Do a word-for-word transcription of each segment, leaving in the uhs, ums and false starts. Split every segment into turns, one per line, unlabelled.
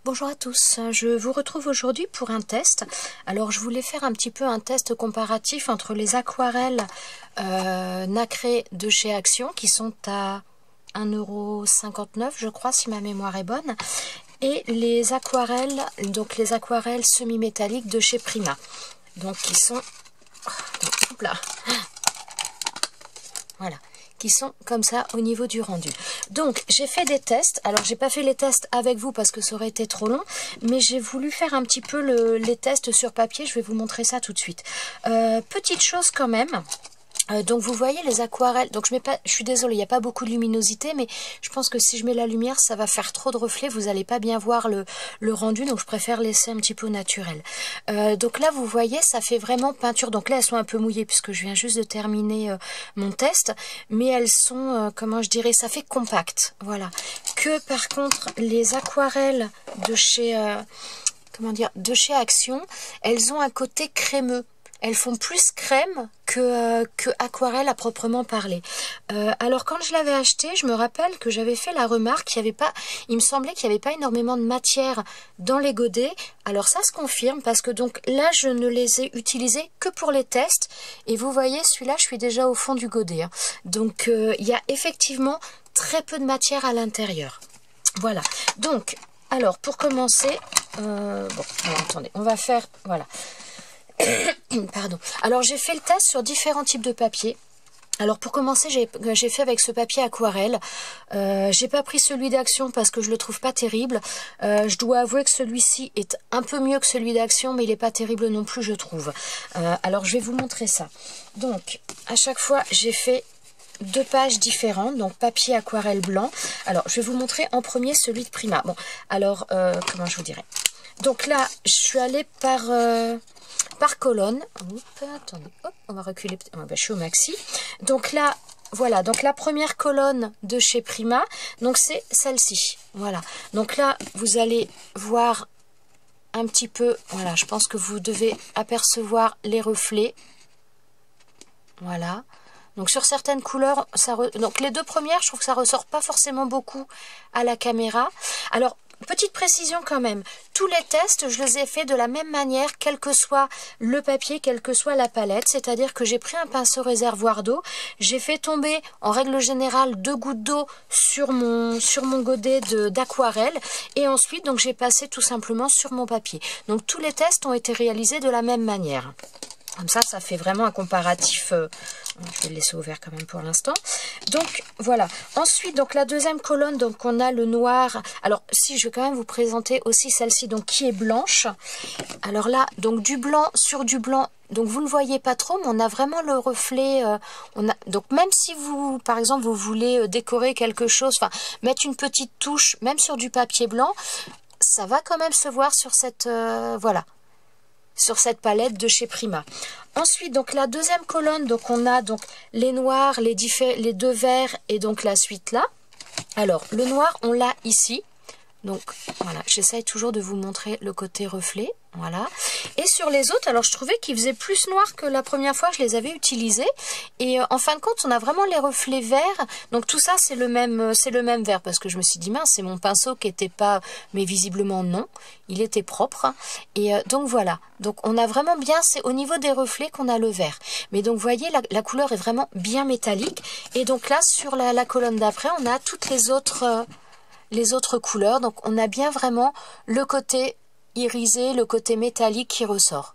Bonjour à tous, je vous retrouve aujourd'hui pour un test. Alors je voulais faire un petit peu un test comparatif entre les aquarelles euh, nacrées de chez Action qui sont à un euro cinquante-neuf je crois si ma mémoire est bonne, et les aquarelles, donc les aquarelles semi-métalliques de chez Prima. Donc qui sont... Hop là. Voilà. Qui sont comme ça au niveau du rendu. Donc j'ai fait des tests, alors j'ai pas fait les tests avec vous parce que ça aurait été trop long, mais j'ai voulu faire un petit peu le, les tests sur papier, je vais vous montrer ça tout de suite. Euh, petite chose quand même, euh, donc vous voyez les aquarelles, donc je mets pas, je suis désolée, il n'y a pas beaucoup de luminosité, mais je pense que si je mets la lumière, ça va faire trop de reflets, vous n'allez pas bien voir le, le rendu, donc je préfère laisser un petit peu naturel. Euh, donc là, vous voyez, ça fait vraiment peinture, donc là, elles sont un peu mouillées, puisque je viens juste de terminer euh, mon test, mais elles sont, euh, comment je dirais, ça fait compact, voilà. Que par contre, les aquarelles de chez, euh, comment dire, de chez Action, elles ont un côté crémeux. Elles font plus crème que, euh, que aquarelle à proprement parler. Euh, alors quand je l'avais acheté, je me rappelle que j'avais fait la remarque qu'il y avait pas, il me semblait qu'il n'y avait pas énormément de matière dans les godets. Alors ça se confirme parce que donc là je ne les ai utilisés que pour les tests. Et vous voyez, celui-là je suis déjà au fond du godet. Hein. Donc euh, il y a effectivement très peu de matière à l'intérieur. Voilà. Donc, alors pour commencer, euh, bon, alors, attendez, on va faire, voilà. Pardon. Alors j'ai fait le test sur différents types de papier. Alors pour commencer, j'ai fait avec ce papier aquarelle. Euh, j'ai pas pris celui d'Action parce que je le trouve pas terrible. Euh, je dois avouer que celui-ci est un peu mieux que celui d'Action, mais il est pas terrible non plus, je trouve. Euh, alors je vais vous montrer ça. Donc à chaque fois, j'ai fait deux pages différentes, donc papier aquarelle blanc. Alors je vais vous montrer en premier celui de Prima. Bon, alors euh, comment je vous dirais. Donc là, je suis allée par euh, par colonne. Oups, attendez, hop, on va reculer. Oh, ben, je suis au maxi. Donc là, voilà. Donc la première colonne de chez Prima, donc c'est celle-ci. Voilà. Donc là, vous allez voir un petit peu. Voilà, je pense que vous devez apercevoir les reflets. Voilà. Donc sur certaines couleurs, ça re... donc les deux premières, je trouve que ça ressort pas forcément beaucoup à la caméra. Alors petite précision quand même, tous les tests, je les ai fait de la même manière, quel que soit le papier, quelle que soit la palette. C'est-à-dire que j'ai pris un pinceau réservoir d'eau, j'ai fait tomber en règle générale deux gouttes d'eau sur mon, sur mon godet d'aquarelle et ensuite donc j'ai passé tout simplement sur mon papier. Donc tous les tests ont été réalisés de la même manière. Comme ça, ça fait vraiment un comparatif. Euh, je vais le laisser ouvert quand même pour l'instant. Donc, voilà. Ensuite, donc la deuxième colonne, donc on a le noir. Alors, si, je vais quand même vous présenter aussi celle-ci, donc qui est blanche. Alors là, donc du blanc sur du blanc. Donc, vous ne voyez pas trop, mais on a vraiment le reflet. Euh, on a, donc, même si vous, par exemple, vous voulez décorer quelque chose, enfin, mettre une petite touche, même sur du papier blanc, ça va quand même se voir sur cette... Euh, voilà. sur cette palette de chez Prima. Ensuite, donc la deuxième colonne, donc on a donc les noirs, les, les deux verts et donc la suite là. Alors, le noir, on l'a ici. Donc, voilà, j'essaye toujours de vous montrer le côté reflet. Voilà. Et sur les autres, alors je trouvais qu'ils faisaient plus noir que la première fois que je les avais utilisés. Et euh, en fin de compte, on a vraiment les reflets verts. Donc tout ça, c'est le même, c'est le même vert. Parce que je me suis dit, mince, c'est mon pinceau qui était pas... Mais visiblement, non. Il était propre. Et euh, donc voilà. Donc on a vraiment bien... C'est au niveau des reflets qu'on a le vert. Mais donc, vous voyez, la, la couleur est vraiment bien métallique. Et donc là, sur la, la colonne d'après, on a toutes les autres... Euh, les autres couleurs. Donc on a bien vraiment le côté irisé, le côté métallique qui ressort.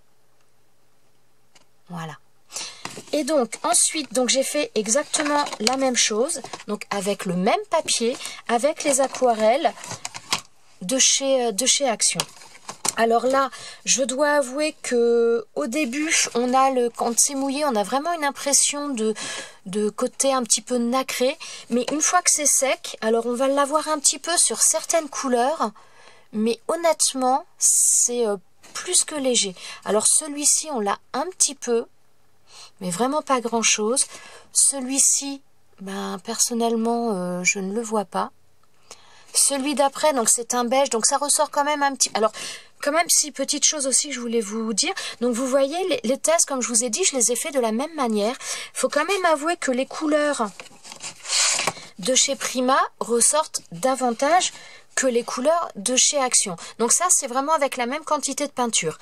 Voilà. Et donc ensuite, donc j'ai fait exactement la même chose, donc avec le même papier, avec les aquarelles de chez, de chez Action. Alors là, je dois avouer que au début, on a le quand c'est mouillé, on a vraiment une impression de de côté un petit peu nacré, mais une fois que c'est sec, alors on va l'avoir un petit peu sur certaines couleurs, mais honnêtement, c'est euh, plus que léger. Alors celui-ci, on l'a un petit peu, mais vraiment pas grand-chose. Celui-ci, ben personnellement, euh, je ne le vois pas. Celui d'après, donc c'est un beige, donc ça ressort quand même un petit... Alors, quand même, si petite chose aussi que je voulais vous dire. Donc vous voyez, les, les tests, comme je vous ai dit, je les ai fait de la même manière. Il faut quand même avouer que les couleurs de chez Prima ressortent davantage que les couleurs de chez Action. Donc ça, c'est vraiment avec la même quantité de peinture.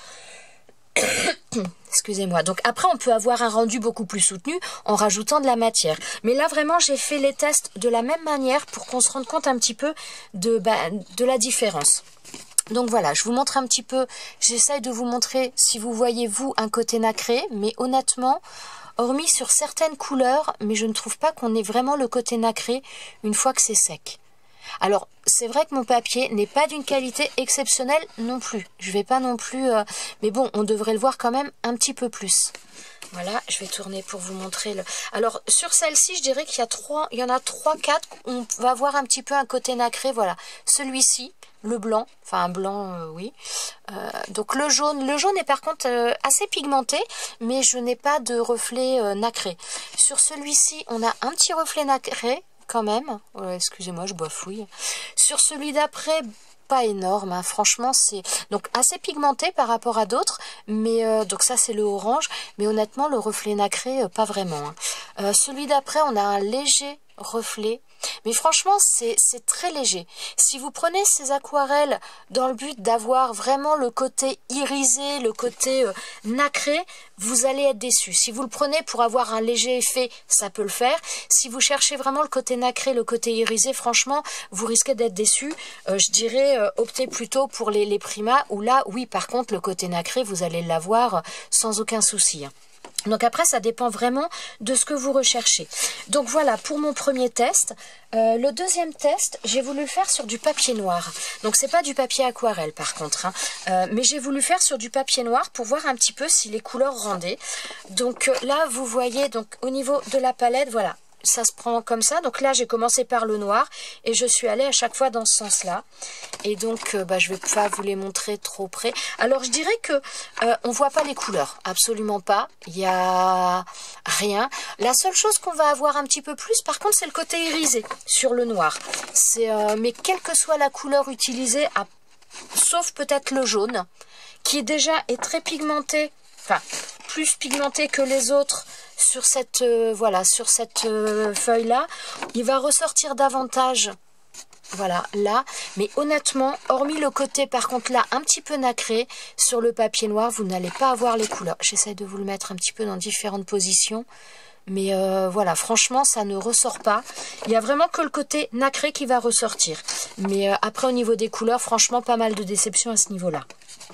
Excusez-moi. Donc après, on peut avoir un rendu beaucoup plus soutenu en rajoutant de la matière. Mais là, vraiment, j'ai fait les tests de la même manière pour qu'on se rende compte un petit peu de, bah, de la différence. Donc voilà, je vous montre un petit peu, j'essaye de vous montrer si vous voyez, vous, un côté nacré. Mais honnêtement, hormis sur certaines couleurs, mais je ne trouve pas qu'on ait vraiment le côté nacré une fois que c'est sec. Alors, c'est vrai que mon papier n'est pas d'une qualité exceptionnelle non plus. Je vais pas non plus... Euh, mais bon, on devrait le voir quand même un petit peu plus. Voilà, je vais tourner pour vous montrer le... Alors, sur celle-ci, je dirais qu'il y a trois, il y en a trois, quatre. On va voir un petit peu un côté nacré. Voilà, celui-ci, le blanc, enfin un blanc, euh, oui. Euh, donc le jaune, le jaune est par contre euh, assez pigmenté, mais je n'ai pas de reflet euh, nacré. Sur celui-ci, on a un petit reflet nacré. Quand même, ouais, excusez-moi, je bafouille. Sur celui d'après, pas énorme, hein. Franchement, c'est donc assez pigmenté par rapport à d'autres, mais euh, donc ça c'est le orange, mais honnêtement le reflet nacré, euh, pas vraiment. Hein. Euh, celui d'après, on a un léger reflet, mais franchement c'est très léger. Si vous prenez ces aquarelles dans le but d'avoir vraiment le côté irisé, le côté euh, nacré, vous allez être déçu. Si vous le prenez pour avoir un léger effet, ça peut le faire. Si vous cherchez vraiment le côté nacré, le côté irisé, franchement, vous risquez d'être déçu. Euh, je dirais euh, optez plutôt pour les, les Prima, où là, oui, par contre, le côté nacré, vous allez l'avoir euh, sans aucun souci. Hein. Donc après, ça dépend vraiment de ce que vous recherchez. Donc voilà, pour mon premier test. Euh, le deuxième test, j'ai voulu le faire sur du papier noir. Donc c'est pas du papier aquarelle par contre. Hein. Euh, mais j'ai voulu faire sur du papier noir pour voir un petit peu si les couleurs rendaient. Donc euh, là, vous voyez, donc au niveau de la palette, voilà. Ça se prend comme ça. Donc là, j'ai commencé par le noir et je suis allée à chaque fois dans ce sens-là. Et donc, euh, bah, je vais pas vous les montrer trop près. Alors, je dirais que euh, on voit pas les couleurs, absolument pas. Il y a rien. La seule chose qu'on va avoir un petit peu plus, par contre, c'est le côté irisé sur le noir. C'est, euh, mais quelle que soit la couleur utilisée, à... sauf peut-être le jaune, qui déjà est très pigmenté. Enfin, plus pigmenté que les autres sur cette, euh, voilà, sur cette euh, feuille-là. Il va ressortir davantage, voilà, là. Mais honnêtement, hormis le côté, par contre, là, un petit peu nacré, sur le papier noir, vous n'allez pas avoir les couleurs. J'essaie de vous le mettre un petit peu dans différentes positions. Mais euh, voilà, franchement, ça ne ressort pas. Il y a vraiment que le côté nacré qui va ressortir. Mais euh, après, au niveau des couleurs, franchement, pas mal de déception à ce niveau-là.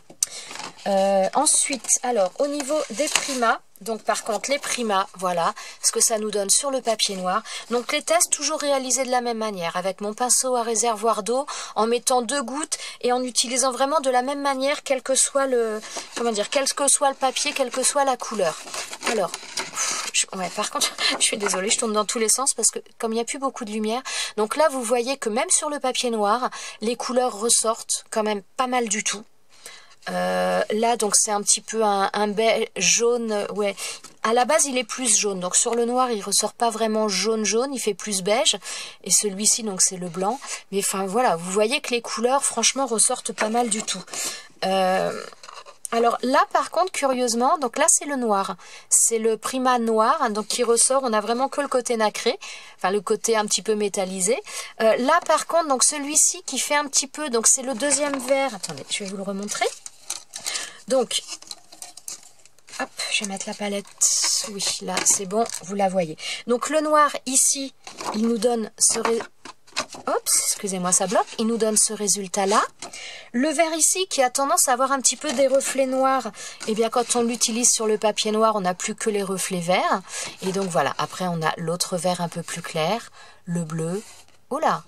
Euh, ensuite, alors, au niveau des Prima, donc par contre, les Prima, voilà, ce que ça nous donne sur le papier noir. Donc les tests, toujours réalisés de la même manière, avec mon pinceau à réservoir d'eau, en mettant deux gouttes et en utilisant vraiment de la même manière, quel que soit le, comment dire, quel que soit le papier, quelle que soit la couleur. Alors, je, ouais, par contre, je suis désolée, je tourne dans tous les sens parce que comme il n'y a plus beaucoup de lumière, donc là, vous voyez que même sur le papier noir, les couleurs ressortent quand même pas mal du tout. Euh, là donc c'est un petit peu un, un beige jaune, ouais, à la base il est plus jaune, donc sur le noir il ressort pas vraiment jaune jaune, il fait plus beige, et celui-ci donc c'est le blanc, mais enfin voilà, vous voyez que les couleurs franchement ressortent pas mal du tout. euh, alors là par contre curieusement, donc là c'est le noir, c'est le Prima noir, hein, donc qui ressort, on a vraiment que le côté nacré, enfin le côté un petit peu métallisé. Euh, là par contre donc celui-ci qui fait un petit peu, donc c'est le deuxième vert, attendez je vais vous le remontrer. Donc, hop, je vais mettre la palette, oui, là, c'est bon, vous la voyez. Donc, le noir, ici, il nous donne ce... Ré... Oups, excusez-moi, ça bloque. Il nous donne ce résultat-là. Le vert ici, qui a tendance à avoir un petit peu des reflets noirs, eh bien, quand on l'utilise sur le papier noir, on n'a plus que les reflets verts. Et donc, voilà, après, on a l'autre vert un peu plus clair, le bleu. Oh là!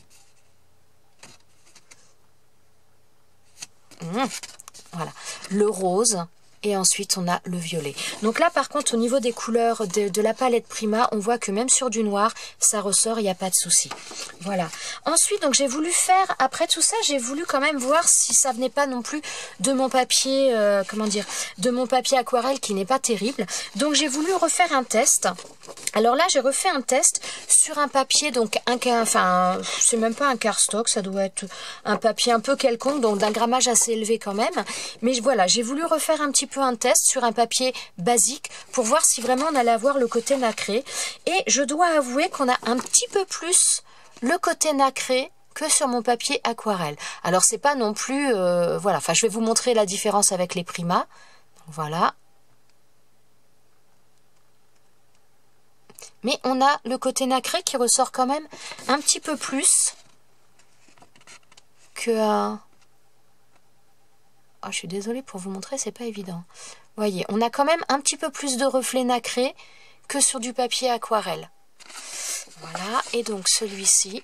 Mmh. Voilà, le rose et ensuite on a le violet. Donc là par contre au niveau des couleurs de, de la palette Prima, on voit que même sur du noir, ça ressort, il n'y a pas de souci. Voilà. Ensuite donc j'ai voulu faire, après tout ça, j'ai voulu quand même voir si ça venait pas non plus de mon papier, euh, comment dire, de mon papier aquarelle qui n'est pas terrible. Donc j'ai voulu refaire un test. Alors là j'ai refait un test sur un papier, donc un, enfin c'est même pas un cardstock, ça doit être un papier un peu quelconque, donc d'un grammage assez élevé quand même. Mais voilà, j'ai voulu refaire un petit peu un test sur un papier basique pour voir si vraiment on allait avoir le côté nacré. Et je dois avouer qu'on a un petit peu plus le côté nacré que sur mon papier aquarelle. Alors c'est pas non plus, euh, voilà, enfin je vais vous montrer la différence avec les Prima. Voilà. Mais on a le côté nacré qui ressort quand même un petit peu plus que... Euh... Oh, je suis désolée pour vous montrer, c'est pas évident. Vous voyez, on a quand même un petit peu plus de reflets nacrés que sur du papier aquarelle. Voilà, et donc celui-ci.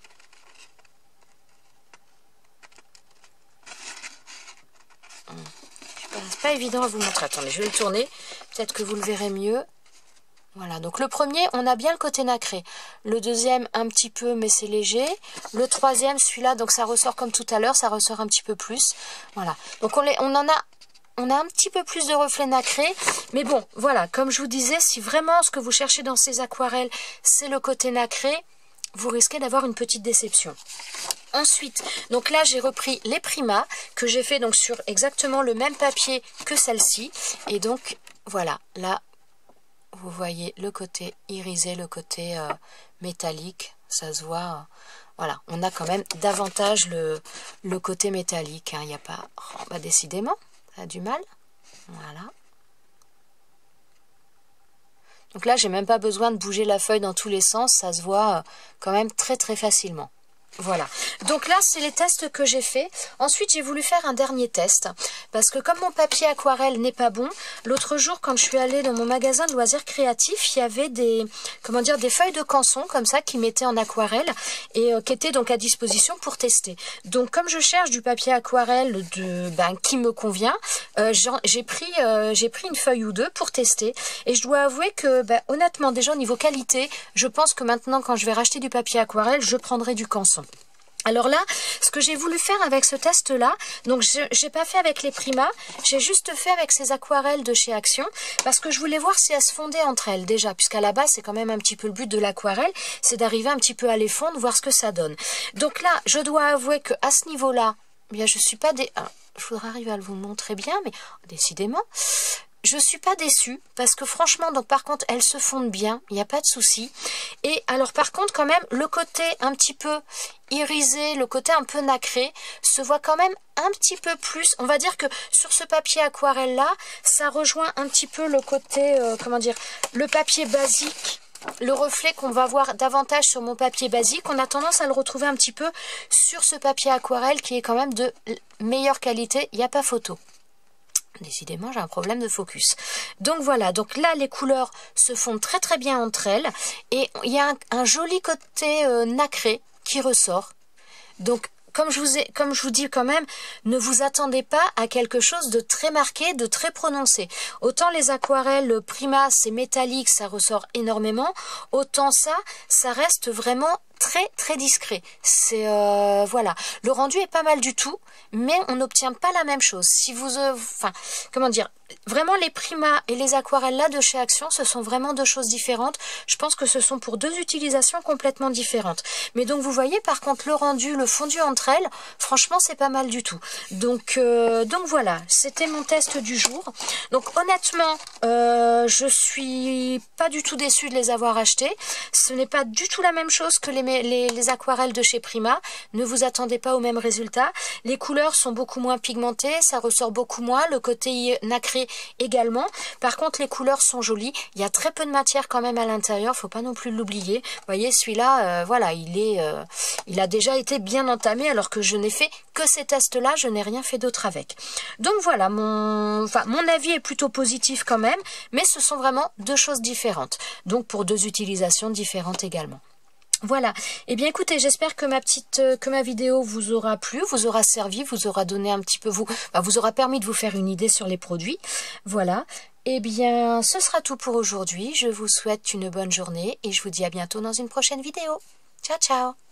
C'est pas évident à vous montrer. Attendez, je vais le tourner. Peut-être que vous le verrez mieux. Voilà, donc le premier, on a bien le côté nacré. Le deuxième, un petit peu, mais c'est léger. Le troisième, celui-là, donc ça ressort comme tout à l'heure, ça ressort un petit peu plus. Voilà, donc on, les, on en a... On a un petit peu plus de reflets nacrés, mais bon, voilà, comme je vous disais, si vraiment ce que vous cherchez dans ces aquarelles, c'est le côté nacré, vous risquez d'avoir une petite déception. Ensuite, donc là, j'ai repris les Prima, que j'ai fait donc sur exactement le même papier que celle-ci. Et donc, voilà, là, vous voyez le côté irisé, le côté euh, métallique, ça se voit... Euh, voilà, on a quand même davantage le, le côté métallique, hein, il n'y a pas... Oh, bah, décidément... Ça a du mal. Voilà. Donc là, j'ai même pas besoin de bouger la feuille dans tous les sens. Ça se voit quand même très très facilement. Voilà, donc là c'est les tests que j'ai fait. Ensuite j'ai voulu faire un dernier test parce que comme mon papier aquarelle n'est pas bon, l'autre jour quand je suis allée dans mon magasin de loisirs créatifs, il y avait des comment dire des feuilles de canson comme ça qui mettaient en aquarelle et euh, qui étaient donc à disposition pour tester. Donc comme je cherche du papier aquarelle de ben, qui me convient, euh, j'ai pris euh, j'ai pris une feuille ou deux pour tester et je dois avouer que ben, honnêtement déjà au niveau qualité, je pense que maintenant quand je vais racheter du papier aquarelle, je prendrai du canson. Alors là, ce que j'ai voulu faire avec ce test-là, donc je n'ai pas fait avec les Prima, j'ai juste fait avec ces aquarelles de chez Action, parce que je voulais voir si elles se fondaient entre elles déjà, puisqu'à la base, c'est quand même un petit peu le but de l'aquarelle, c'est d'arriver un petit peu à les fondre, voir ce que ça donne. Donc là, je dois avouer qu'à ce niveau-là, bien, je suis pas des... Ah, je voudrais arriver à vous montrer bien, mais décidément... Je suis pas déçue parce que franchement, donc par contre, elles se fondent bien, il n'y a pas de souci. Et alors par contre, quand même, le côté un petit peu irisé, le côté un peu nacré, se voit quand même un petit peu plus. On va dire que sur ce papier aquarelle-là, ça rejoint un petit peu le côté, euh, comment dire, le papier basique. Le reflet qu'on va voir davantage sur mon papier basique, on a tendance à le retrouver un petit peu sur ce papier aquarelle qui est quand même de meilleure qualité, il n'y a pas photo. Décidément, j'ai un problème de focus. Donc voilà, donc là, les couleurs se fondent très très bien entre elles. Et il y a un, un joli côté euh, nacré qui ressort. Donc, comme je, vous ai, comme je vous dis quand même, ne vous attendez pas à quelque chose de très marqué, de très prononcé. Autant les aquarelles Prima, c'est métallique, ça ressort énormément. Autant ça, ça reste vraiment... très très discret. C'est euh, voilà, le rendu est pas mal du tout, mais on n'obtient pas la même chose. Si vous, euh, enfin, comment dire, vraiment les Prima et les aquarelles là de chez Action, ce sont vraiment deux choses différentes. Je pense que ce sont pour deux utilisations complètement différentes. Mais donc vous voyez, par contre, le rendu, le fondu entre elles, franchement, c'est pas mal du tout. Donc euh, donc voilà, c'était mon test du jour. Donc honnêtement, euh, je suis pas du tout déçue de les avoir achetés. Ce n'est pas du tout la même chose que les Les, les aquarelles de chez Prima. Ne vous attendez pas au même résultat. Les couleurs sont beaucoup moins pigmentées, ça ressort beaucoup moins, le côté nacré également. Par contre, les couleurs sont jolies. Il y a très peu de matière quand même à l'intérieur, faut pas non plus l'oublier. Vous voyez, celui-là, euh, voilà, il est, euh, il a déjà été bien entamé alors que je n'ai fait que ces tests-là, je n'ai rien fait d'autre avec. Donc voilà, mon, enfin, mon avis est plutôt positif quand même, mais ce sont vraiment deux choses différentes. Donc pour deux utilisations différentes également. Voilà, et eh bien écoutez, j'espère que ma petite euh, que ma vidéo vous aura plu, vous aura servi, vous aura donné un petit peu vous, bah, vous aura permis de vous faire une idée sur les produits. Voilà, et eh bien ce sera tout pour aujourd'hui. Je vous souhaite une bonne journée et je vous dis à bientôt dans une prochaine vidéo. Ciao ciao.